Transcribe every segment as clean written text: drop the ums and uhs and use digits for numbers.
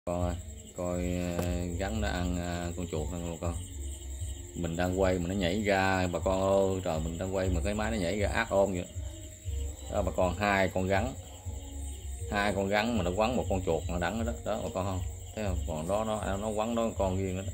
Con ơi, coi rắn nó ăn con chuột nè bà con. Mình đang quay mà nó nhảy ra bà con ơi, trời, mình đang quay mà cái máy nó nhảy ra ác ôn vậy đó bà con. Hai con rắn mà nó quắn một con chuột mà đắng đó đó bà con, không thấy không? Còn đó nó quắn đó con riêng đó,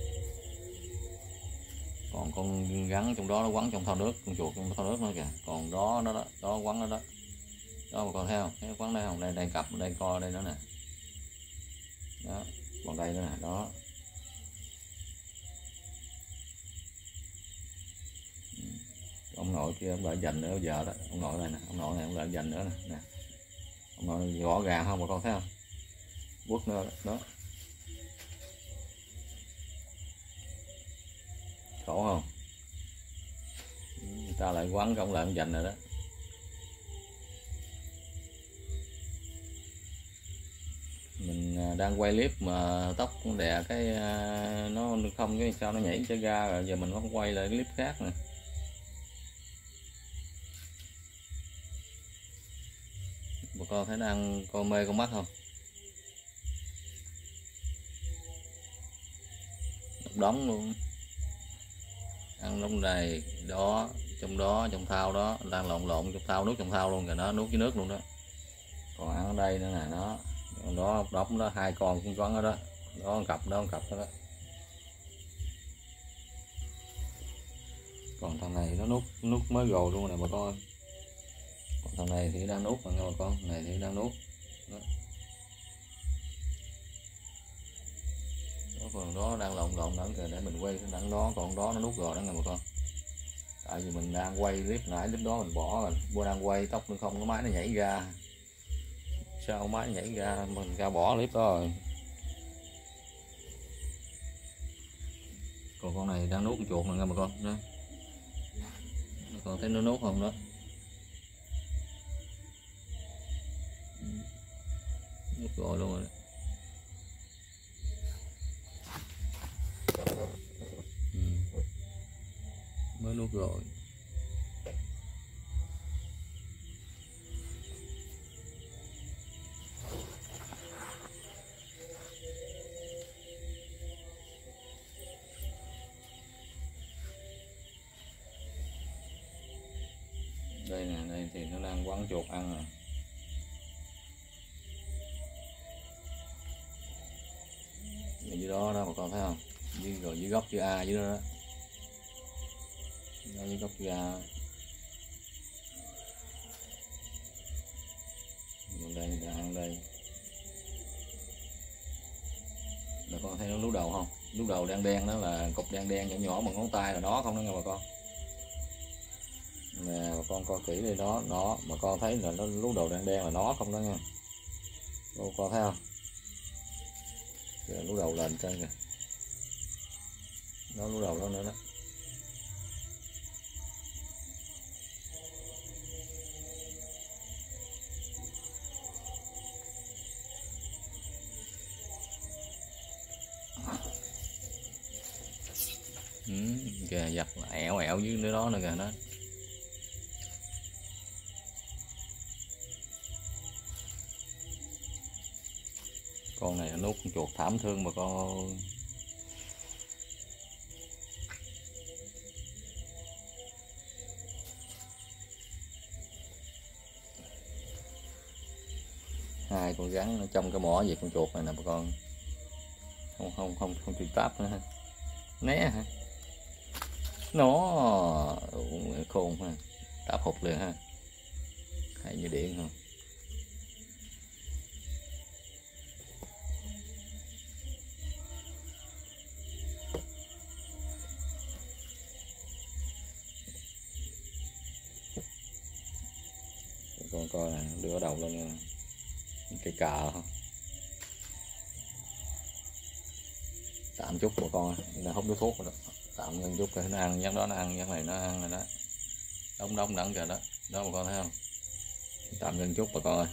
còn con rắn trong đó nó quắn trong thau nước, con chuột trong thau nước nữa kìa. Còn đó quắn đó đó đó bà con thấy không? Thấy nó quắn đây không? Đây đây, cặp đây, coi đây nữa nè, đó còn đây nữa nè, đó. Ông nội kia ông lại dành nữa giờ đó, ông nội này nè, ông nội này ông lại dành nữa nè, ông nội gõ gà không bà con thấy không? Quất nữa đó, khổ không? Người ta lại quắn ông lại ông dành rồi đó. Mình đang quay clip mà tóc đè cái nó không, cái sao nó nhảy trở ra rồi, giờ mình không quay lại clip khác nè. Bà con thấy nó ăn con mê con mắt không? Một đống luôn, ăn đống đầy đó, trong thau đó đang lộn trong thau, nước trong thau luôn kìa, nó nuốt với nước luôn đó. Còn ăn ở đây nữa nè, nó đó đống đó, hai con cũng có đó, đó một cặp đó, đó. Còn thằng này nó nuốt mới gồ luôn nè bà con. Còn thằng này thì đang nuốt mà nha bà con, này thì đang nuốt đó. Còn đó đang lộn nữa kìa, để mình quay cái đằng đó, còn đó nó nuốt rồi đó nha bà con. Tại vì mình đang quay clip nãy, lúc đó mình bỏ rồi, bữa đang quay tóc nó không, cái máy nó nhảy ra, sao máy nó nhảy ra mình ra bỏ clip đó rồi. Còn con này đang nuốt con chuột nè nha bà con đó. Còn thấy nó nuốt không đó, nuốt rồi luôn rồi. Mới nuốt rồi. Đây nè, đây thì nó đang quắn chuột ăn rồi. Dưới đó đó bà con thấy không? Dưới gốc chữ A dưới đó đó. Đó, dưới gốc chữ A. Đây là ăn đây. Bà con thấy nó lú đầu không? Lú đầu đen đen đó là cục đen đen nhỏ nhỏ bằng ngón tay là nó không đó nha bà con. Nè bà con coi kỹ đây đó, nó bà con thấy là nó lú đầu đen đen là nó không đó nha. Bà con thấy không? Kìa, lú đầu lên trên kìa. Nó lú đầu đó nữa đó. Kìa giặt ẻo ẻo dưới nơi đó nữa kìa đó. Con này nuốt con chuột thảm thương bà con. Hai con rắn trong cái mỏ về con chuột này nè bà con. Không chịu táp nữa ha. Né hả? Nó khôn ha, táp hụt liền ha, hay như điện không. Con coi nè, đưa đầu lên nha. Cây cờ không, tạm chút bà con, nó hút thuốc rồi đó, tạm ngưng chút rồi nó ăn giấc đó, nó ăn giấc này nó ăn rồi đó, đóng đẳng kìa đó, đó bà con thấy không? Tạm ngưng chút bà con ơi.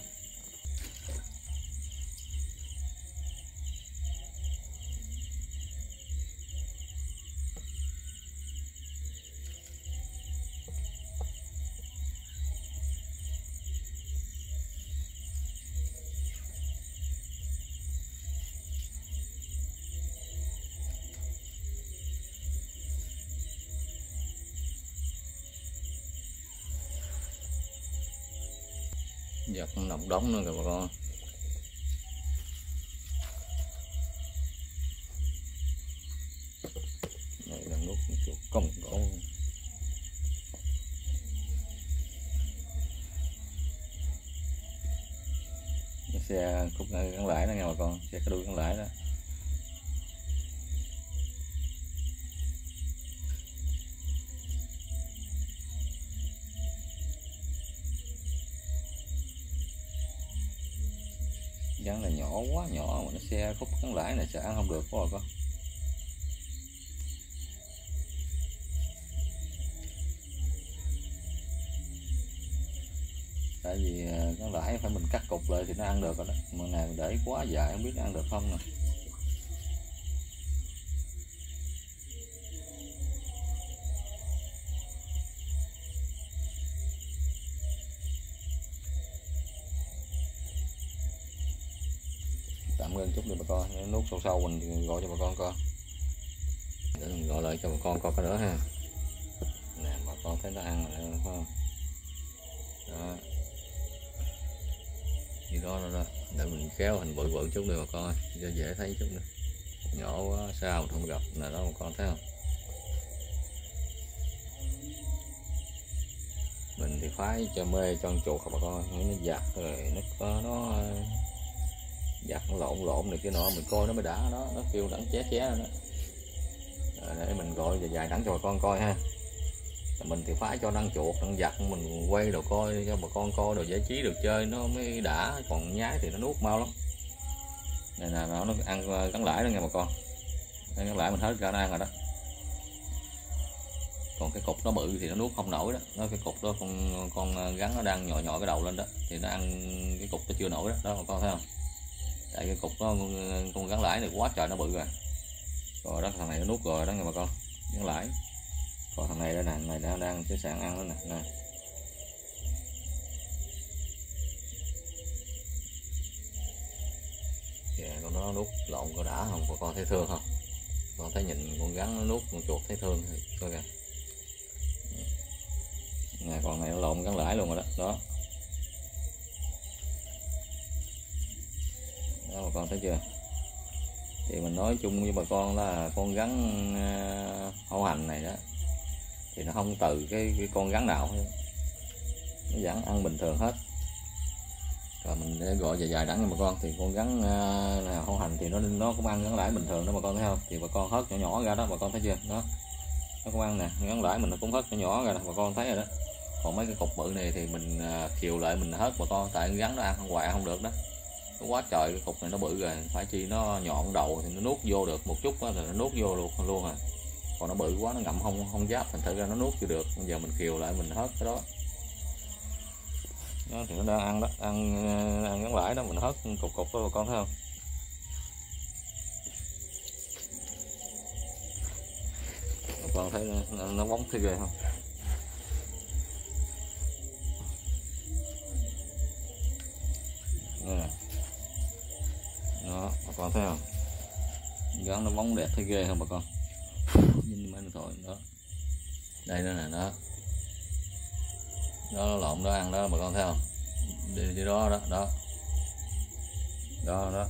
Giặt nọc đống nữa kìa bà con. Này là nút chuột công gỗ. Xe khúc gắn lãi đó nghe bà con, xe cái đuôi gắn lãi đó. Gắn là nhỏ quá nhỏ mà nó xe khúc gắn lãi này sẽ ăn không được quá bà con. Tại vì gắn lãi phải mình cắt cục lại thì nó ăn được rồi đó, mà này để quá dài không biết nó ăn được không nè. Tạm ngưng chút đi bà con, nút sâu sâu mình gọi cho bà con coi, để mình gọi lại cho bà con coi cái nữa ha. Nè bà con thấy nó ăn rồi phải không? Đó. Như đó rồi đó, để mình kéo hình bự bự chút đi bà con cho dễ thấy chút nữa. Nhỏ quá sao không gặp nè, đó bà con thấy không? Mình thì phái cho mê cho chuột bà con, nó giặt rồi nó giặt nó lộn này kia nọ, mình coi nó mới đã đó, nó kêu đẳng ché ché đó. Rồi để mình gọi dài đẳng cho bà con coi ha. Mình thì phải cho năng chuột năng giặt mình quay đồ coi cho bà con coi đồ giải trí được chơi nó mới đã, còn nhái thì nó nuốt mau lắm. Này nè nó ăn gắn lãi đó nghe bà con, gắn lãi mình hết ra nó ăn rồi đó. Còn cái cục nó bự thì nó nuốt không nổi đó, cái cục đó con gắn nó đang nhỏ nhỏ cái đầu lên đó thì nó ăn cái cục nó chưa nổi đó, đó bà con thấy không? Tại cái cục nó con gắn lãi này quá trời nó bự rồi đó, thằng này nó nuốt rồi đó nghe bà con, gắn lãi. Còn thằng này đây nè, thằng này nó đang sẵn sàng ăn đó nè. Kìa con nó nuốt lộn có đã không bà con thấy thương không? Con thấy nhìn con gắn nó nuốt con chuột thấy thương thì coi kìa. Nè con này nó lộn gắn lãi luôn rồi đó. Đó bà con thấy chưa? Thì mình nói chung với bà con là con gắn hổ hành này đó thì nó không từ cái con gắn nào hết, nó vẫn ăn bình thường hết. Rồi mình để gọi dài dài đẳng cho bà con thì con gắn hổ hành thì nó cũng ăn gắn lãi bình thường đó bà con thấy không? Thì bà con hớt nhỏ nhỏ ra đó bà con thấy chưa? Đó nó cũng ăn nè, gắn lãi mình nó cũng hớt nhỏ nhỏ ra đó bà con thấy rồi đó. Còn mấy cái cục bự này thì mình khiều lại mình hớt bà con, tại gắn nó ăn không hoài không được đó, nó quá trời. Cái cục này nó bự rồi, phải chi nó nhọn đầu thì nó nuốt vô được một chút đó, rồi nó nuốt vô luôn à. Còn nó bự quá nó ngậm không giáp, thành thử ra nó nuốt chưa được. Bây giờ mình khiều lại mình hớt cái đó. Đó thì nó đang ăn đó, ăn gắn lãi đó, mình hớt cục đó bà con thấy không? Bà con thấy nó bóng thấy ghê không? Đó bà con thấy không? Gắn nó bóng đẹp thấy ghê không bà con? Nhìn máy điện thoại đó. Đây nữa nè, đó nó lộn đó ăn đó bà con thấy không? Đi đó đó đó đó đó.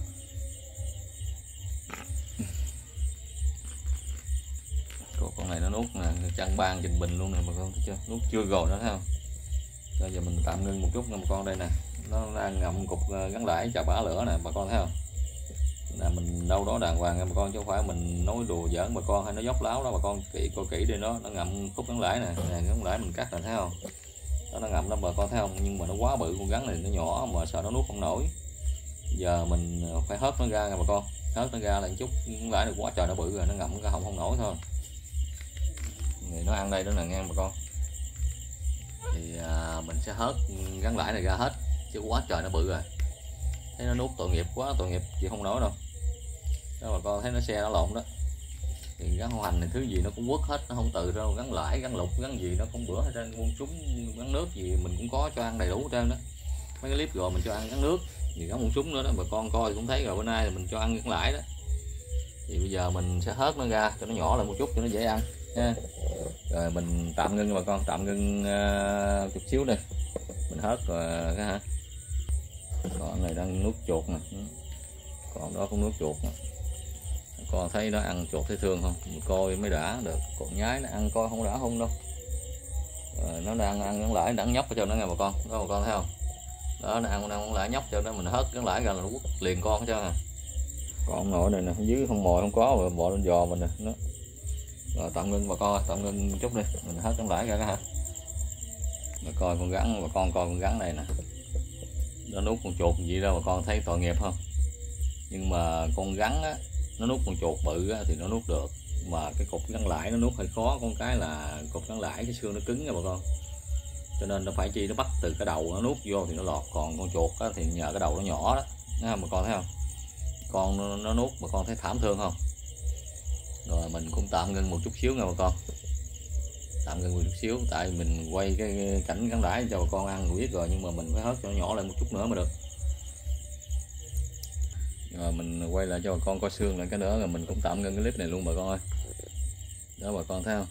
Con này nó nuốt nè, chăn ban trình bình luôn nè bà con thấy chưa? Nuốt chưa rồi đó thấy không? Bây giờ mình tạm ngưng một chút nè bà con, đây nè nó đang ngậm cục gắn lãi cho bả lửa nè bà con thấy không? Là mình đâu đó đàng hoàng nha bà con, chứ không phải mình nói đùa giỡn bà con hay nó dốc láo đó bà con. Coi kỹ đi, nó ngậm khúc gắn lãi nè, gắn lãi mình cắt là thấy không? Đó, nó ngậm đó bà con thấy không? Nhưng mà nó quá bự, con gắn này nó nhỏ mà sợ nó nuốt không nổi. Giờ mình phải hớt nó ra nha bà con, hớt nó ra là chút, gắn lãi này quá trời nó bự rồi, nó ngậm cái họng không nổi thôi. Thì nó ăn đây đó là nghe bà con. Thì mình sẽ hớt gắn lãi này ra hết, chứ quá trời nó bự rồi. Thấy nó nuốt tội nghiệp quá, tội nghiệp chị không nói đâu. Đó bà con thấy nó xe nó lộn đó. Thì gắn hổ hành này thứ gì nó cũng quất hết, nó không từ đâu. Gắn lãi, gắn lục, gắn gì nó cũng bữa hết trơn, buông súng, gắn nước gì mình cũng có cho ăn đầy đủ hết trơn đó. Mấy cái clip rồi mình cho ăn gắn nước, thì gắn buông súng nữa đó, bà con coi cũng thấy rồi, bữa nay là mình cho ăn gắn lãi đó. Thì bây giờ mình sẽ hớt nó ra cho nó nhỏ lại một chút cho nó dễ ăn nha. Rồi mình tạm ngưng bà con, tạm ngưng chút xíu đi, mình hớt rồi cái hả. Con này đang nuốt chuột nè, còn đó cũng nuốt chuột nè. Con thấy nó ăn chuột thấy thương không? Mình coi mới đã được. Con nhái nó ăn coi không đã không đâu. Nó đang ăn gắn lãi đắng nhóc cho nó nghe bà con. Đó bà con thấy không? Đó nó ăn gắn lãi nhóc cho nó, mình hớt gắn lãi ra là nó quất liền con hết trơn à. Còn nội này nè, dưới không mồi không có rồi bò lên giò mình nè. Nó. Rồi tạm ngưng bà con, tạm ngưng chút đi, mình hớt gắn lãi ra hả? Bà coi con rắn, bà con coi con rắn này nè. Nó nuốt con chuột gì đâu bà con thấy tội nghiệp không? Nhưng mà con rắn á, nó nuốt con chuột bự á, thì nó nuốt được, mà cái cục gắn lãi nó nuốt hơi khó. Con cái là cục gắn lãi cái xương nó cứng nha bà con, cho nên nó phải chi nó bắt từ cái đầu nó nuốt vô thì nó lọt. Còn con chuột á, thì nhờ cái đầu nó nhỏ đó, bà con thấy không? Con nó nuốt bà con thấy thảm thương không? Rồi mình cũng tạm ngưng một chút xíu nha bà con, tạm ngưng một chút xíu, tại mình quay cái cảnh gắn lãi cho bà con ăn biết rồi, nhưng mà mình phải hớt cho nó nhỏ lại một chút nữa mới được. Rồi mình quay lại cho bà con coi xương lại cái nữa, rồi mình cũng tạm ngưng cái clip này luôn bà con ơi. Đó bà con thấy không?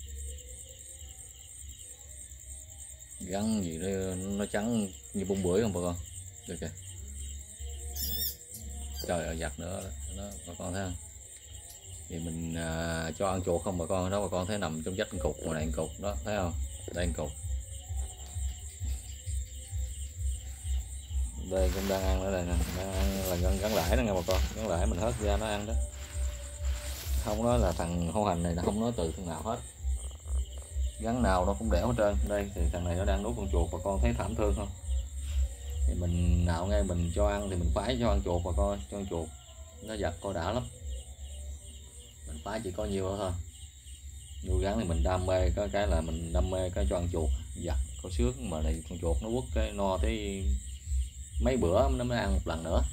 Gắn gì đó, nó trắng như bông bưởi không bà con? Được kìa. Trời ơi giặt nữa đó bà con thấy không? Thì mình cho ăn chuột không bà con? Đó bà con thấy nằm trong vách cục, ngoài này cục đó, thấy không? Đây cục. Đây cũng đang ăn ở đây nè, đang ăn là gắn lãi đó nghe bà con, gắn lãi mình hớt ra nó ăn đó. Không nói là thằng hô hành này nó không nói từ thằng nào hết, gắn nào nó cũng đẻo hết trơn. Đây thì thằng này nó đang nuốt con chuột, bà con thấy thảm thương không? Thì mình nào ngay mình cho ăn thì mình phải cho ăn chuột bà con, cho ăn chuột nó giật coi đã lắm. Mình phải chỉ có nhiều đó thôi. Nuôi gắn thì mình đam mê, có cái là mình đam mê cái cho ăn chuột giật có sướng, mà này con chuột nó quất cái no tới mấy bữa nó mới ăn một lần nữa.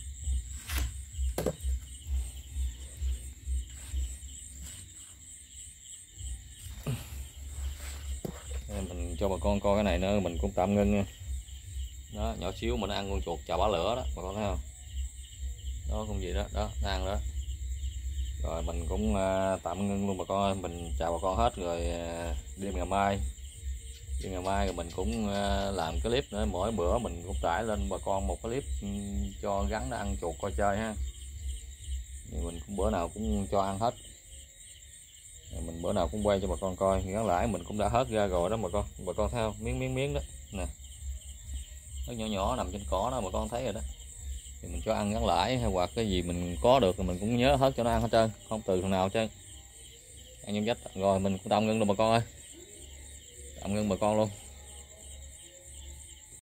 Mình cho bà con coi cái này nữa, mình cũng tạm ngưng nha. Đó nhỏ xíu mà nó ăn con chuột chà bá lửa đó bà con thấy không? Đó con gì đó, đó nó ăn đó. Rồi mình cũng tạm ngưng luôn bà con ơi, mình chào bà con hết rồi. Đêm ngày mai rồi mình cũng làm cái clip nữa, mỗi bữa mình cũng tải lên bà con một cái clip cho gắn nó ăn chuột coi chơi ha. Thì mình cũng bữa nào cũng cho ăn hết, mình bữa nào cũng quay cho bà con coi. Gắn lãi mình cũng đã hớt ra rồi đó bà con thấy không? Miếng đó nè, nó nhỏ nhỏ nằm trên cỏ đó bà con thấy rồi đó. Thì mình cho ăn gắn lãi hay hoặc cái gì mình có được thì mình cũng nhớ hớt cho nó ăn hết trơn, không từ thằng nào hết trơn. Ăn nhôm dách rồi mình cũng tạm ngưng luôn bà con ơi, tạm ngưng bà con luôn.